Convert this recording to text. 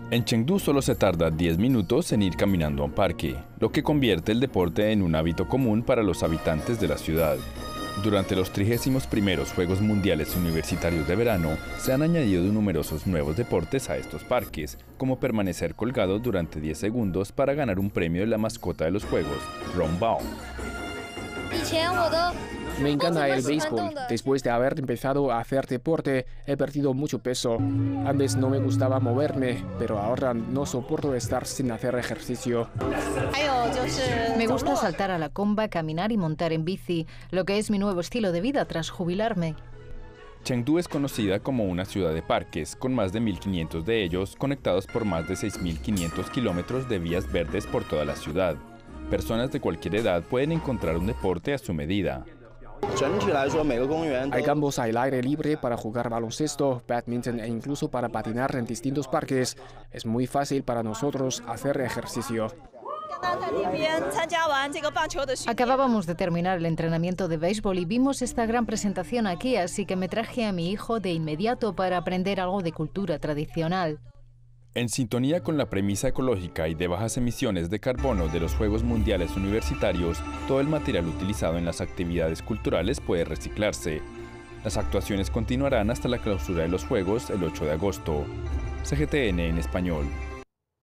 En Chengdu solo se tarda 10 minutos en ir caminando a un parque, lo que convierte el deporte en un hábito común para los habitantes de la ciudad. Durante los 31º Juegos Mundiales Universitarios de Verano, se han añadido numerosos nuevos deportes a estos parques, como permanecer colgado durante 10 segundos para ganar un premio de la mascota de los Juegos, Rongbao. Me encanta el béisbol. Después de haber empezado a hacer deporte, he perdido mucho peso. Antes no me gustaba moverme, pero ahora no soporto estar sin hacer ejercicio. Me gusta saltar a la comba, caminar y montar en bici, lo que es mi nuevo estilo de vida tras jubilarme. Chengdu es conocida como una ciudad de parques, con más de 1.500 de ellos conectados por más de 6.500 kilómetros de vías verdes por toda la ciudad. Personas de cualquier edad pueden encontrar un deporte a su medida. Hay campos al aire libre para jugar baloncesto, badminton e incluso para patinar en distintos parques. Es muy fácil para nosotros hacer ejercicio. Acabábamos de terminar el entrenamiento de béisbol y vimos esta gran presentación aquí, así que me traje a mi hijo de inmediato para aprender algo de cultura tradicional. En sintonía con la premisa ecológica y de bajas emisiones de carbono de los Juegos Mundiales Universitarios, todo el material utilizado en las actividades culturales puede reciclarse. Las actuaciones continuarán hasta la clausura de los Juegos el 8 de agosto. CGTN en español.